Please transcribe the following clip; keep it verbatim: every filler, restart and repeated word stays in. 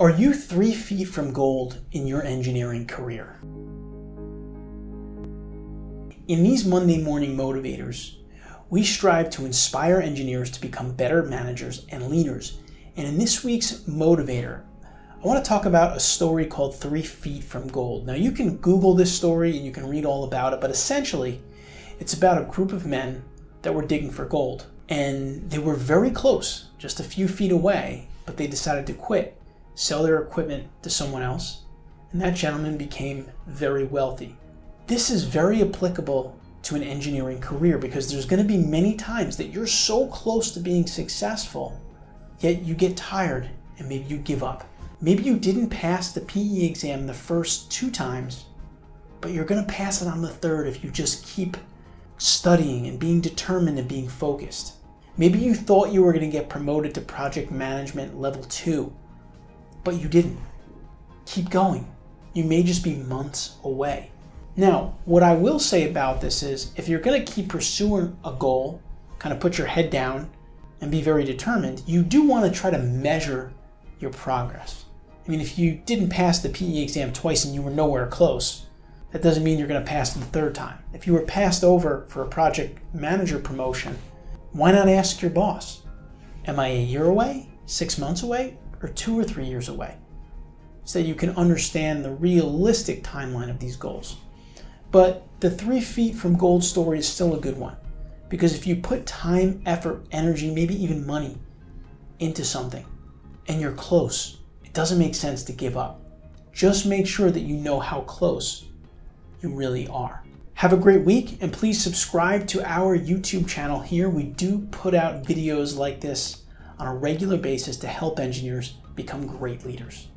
Are you three feet from gold in your engineering career? In these Monday Morning Motivators, we strive to inspire engineers to become better managers and leaders. And in this week's Motivator, I want to talk about a story called Three Feet from Gold. Now you can Google this story and you can read all about it, but essentially it's about a group of men that were digging for gold. And they were very close, just a few feet away, but they decided to quit, sell their equipment to someone else, and that gentleman became very wealthy. This is very applicable to an engineering career because there's going to be many times that you're so close to being successful, yet you get tired and maybe you give up. Maybe you didn't pass the P E exam the first two times, but you're going to pass it on the third if you just keep studying and being determined and being focused. Maybe you thought you were going to get promoted to project management level two, but you didn't. Keep going. You may just be months away. Now, what I will say about this is if you're going to keep pursuing a goal, kind of put your head down and be very determined, you do want to try to measure your progress. I mean, if you didn't pass the P E exam twice and you were nowhere close, that doesn't mean you're going to pass it the third time. If you were passed over for a project manager promotion, why not ask your boss, am I a year away, six months away, or two or three years away? So that you can understand the realistic timeline of these goals. But the three feet from gold story is still a good one, because if you put time, effort, energy, maybe even money into something and you're close, it doesn't make sense to give up. Just make sure that you know how close you really are. Have a great week, and please subscribe to our YouTube channel here. We do put out videos like this on a regular basis to help engineers become great leaders.